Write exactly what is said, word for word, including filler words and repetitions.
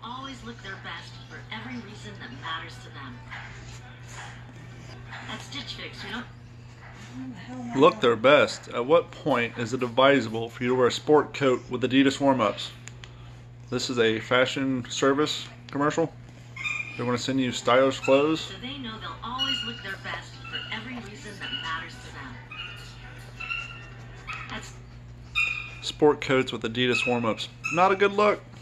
always look their best for every reason that matters to them. At Stitch Fix, we don't... Look their best. At what point is it advisable for you to wear a sport coat with Adidas warm-ups? This is a fashion service commercial. They want to send you stylish clothes. So they know they'll always look their best for every reason that matters to them. At Sport coats with Adidas warm-ups. Not a good look.